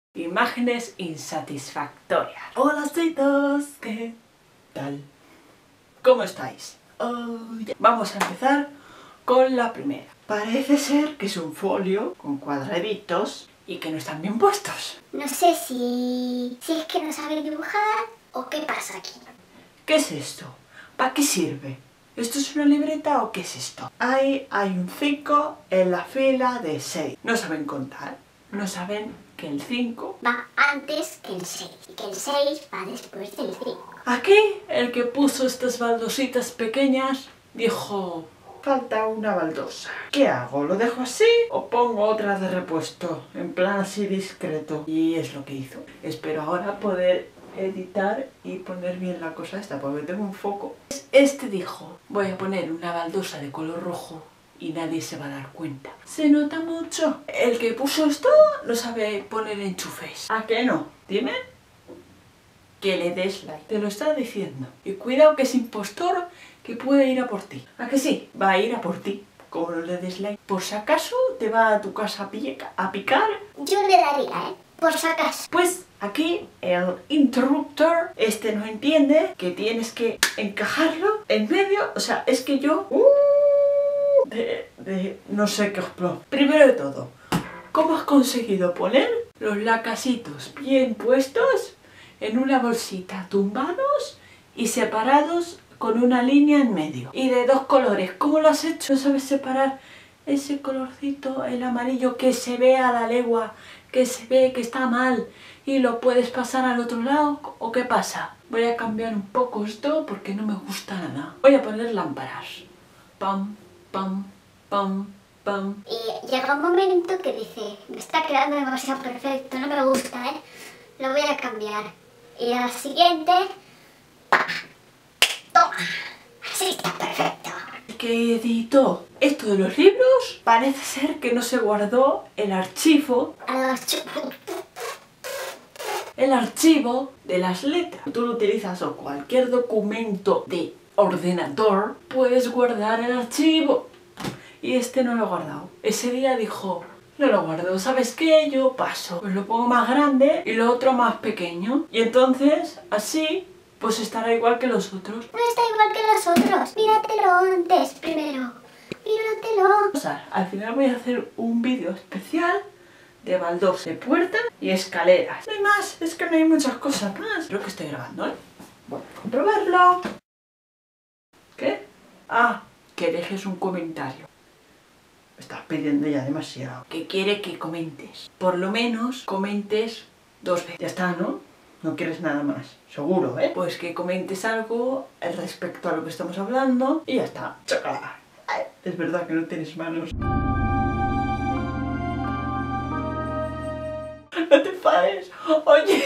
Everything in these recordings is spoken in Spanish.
Imágenes insatisfactorias. Hola citos, ¿qué tal? ¿Cómo estáis? Vamos a empezar con la primera. Parece ser que es un folio con cuadraditos y que no están bien puestos. No sé si es que no sabe dibujar o qué pasa aquí. ¿Qué es esto? ¿Para qué sirve? ¿Esto es una libreta o qué es esto? Ahí hay un 5 en la fila de 6. No saben contar. No saben que el 5 va antes que el 6 y que el 6 va después del 5. Aquí el que puso estas baldositas pequeñas dijo: falta una baldosa. ¿Qué hago? ¿Lo dejo así o pongo otra de repuesto? En plan así discreto. Y es lo que hizo. Espero ahora poder editar y poner bien la cosa esta porque tengo un foco. Este dijo: voy a poner una baldosa de color rojo y nadie se va a dar cuenta. Se nota mucho. El que puso esto no sabe poner enchufes. ¿A qué no? Dime que le des like. Te lo está diciendo. Y cuidado que es impostor, que puede ir a por ti. ¿A que sí? Va a ir a por ti. Como no le des like, por si acaso te va a tu casa a picar. Yo le daría, por si acaso. Pues aquí el interruptor este no entiende que tienes que encajarlo en medio. O sea, es que yo no sé qué explot. Primero de todo, ¿cómo has conseguido poner los lacasitos bien puestos en una bolsita, tumbados y separados con una línea en medio? Y de dos colores, ¿cómo lo has hecho? ¿No sabes separar ese colorcito, el amarillo, que se ve a la legua, que se ve que está mal y lo puedes pasar al otro lado? ¿O qué pasa? Voy a cambiar un poco esto porque no me gusta nada. Voy a poner lámparas. Pam, pam, pam, pam. Y llega un momento que dice: me está quedando demasiado perfecto, no me gusta, lo voy a cambiar. Y a la siguiente, ¡pam! ¡Toma! Así está perfecto. El que editó esto de los libros parece ser que no se guardó el archivo de las letras. Tú lo utilizas o cualquier documento de ordenador, puedes guardar el archivo. Y este no lo ha guardado. Ese día dijo: no lo guardo, ¿sabes qué? Yo paso. Pues lo pongo más grande y lo otro más pequeño. Y entonces, así, pues estará igual que los otros. No está igual que los otros. Míratelo antes, primero. Míratelo. O sea, al final voy a hacer un vídeo especial de baldosas de puerta y escaleras. No hay más, es que no hay muchas cosas más. Creo que estoy grabando, ¿eh? Bueno, comprobarlo. ¿Qué? Ah, que dejes un comentario. Me estás pidiendo ya demasiado. ¿Qué quiere que comentes? Por lo menos comentes 2 veces. Ya está, ¿no? No quieres nada más. Seguro, ¿eh? Pues que comentes algo respecto a lo que estamos hablando y ya está. ¡Chócala! Ay, es verdad que no tienes manos. No te enfades. Oye.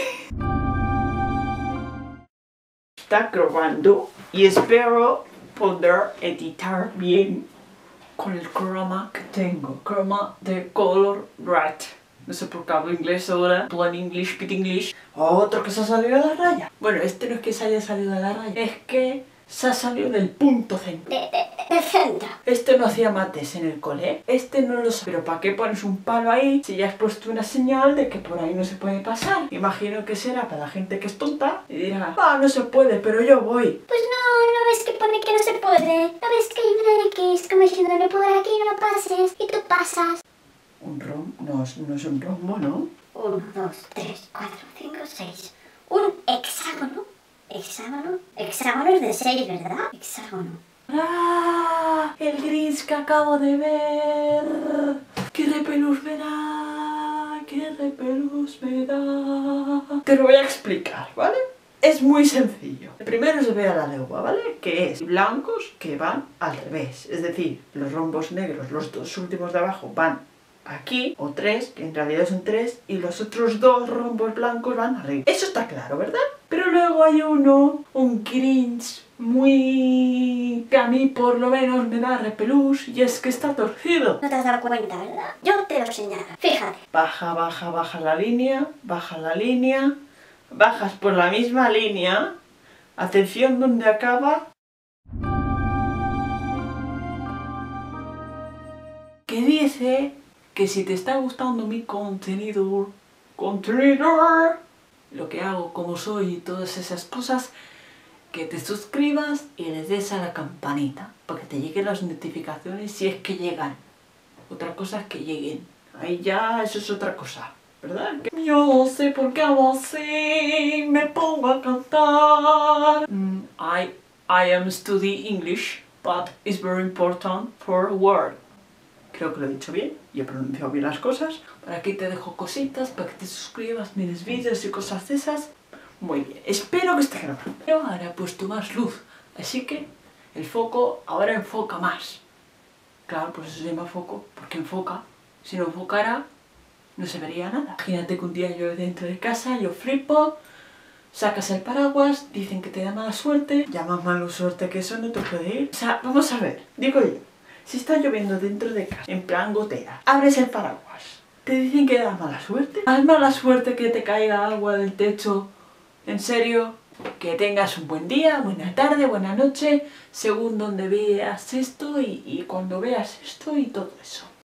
Está grabando y espero poder editar bien con el croma que tengo. Croma de color red. No sé por qué hablo inglés ahora. Plan English, pit English. Otro que se ha salido de la raya. Bueno, este no es que se haya salido de la raya. Es que se ha salido del punto centro. De centro. Este no hacía mates en el cole. Este no lo sé. Pero ¿para qué pones un palo ahí si ya has puesto una señal de que por ahí no se puede pasar? Imagino que será para la gente que es tonta y dirá: ah, no se puede, pero yo voy. Pues no ves que pone que no se puede. No ves que hay una X como diciéndole: por aquí no pases. Y tú pasas. Un rombo, no es un rombo, ¿no? 1, 2, 3, 4, 5, 6. Un hexágono. Hexágono es de 6, ¿verdad? Hexágono. ¡Ah! El gris que acabo de ver. ¡Qué repelús me da! ¡Qué repelús me da! Te lo voy a explicar, ¿vale? Es muy sencillo. Primero se ve a la legua, ¿vale? Que es blancos que van al revés. Es decir, los rombos negros, los dos últimos de abajo, van aquí, o 3, que en realidad son 3, y los otros 2 rombos blancos van arriba. Eso está claro, ¿verdad? Pero luego hay un gris muy... que a mí por lo menos me da repelús, y es que está torcido. No te has dado cuenta, ¿verdad? Yo te lo señalo. Fíjate. Baja la línea, bajas por la misma línea, atención donde acaba. Que dice que si te está gustando mi contenido, Contenedor. Lo que hago, como soy y todas esas cosas, que te suscribas y les des a la campanita para que te lleguen las notificaciones si es que llegan. Otra cosa es que lleguen. Ahí ya, eso es otra cosa, ¿verdad? Yo no sé por qué hago así, me pongo a cantar. I am studying English, but it's very important for word. Creo que lo he dicho bien y he pronunciado bien las cosas. Por aquí te dejo cositas para que te suscribas, mires vídeos y cosas de esas. Muy bien, espero que esté grabando. Pero ahora he puesto más luz, así que el foco ahora enfoca más. Claro, pues eso se llama foco, porque enfoca. Si no enfocara, no se vería nada. Imagínate que un día yo dentro de casa, yo flipo, sacas el paraguas, dicen que te da mala suerte. Ya más mala suerte que eso no te puede ir. O sea, vamos a ver, digo yo, si está lloviendo dentro de casa, en plan gotera, abres el paraguas, te dicen que da mala suerte. ¿Más mala suerte que te caiga agua del techo? ¿En serio? Que tengas un buen día, buena tarde, buena noche, según donde veas esto y cuando veas esto y todo eso.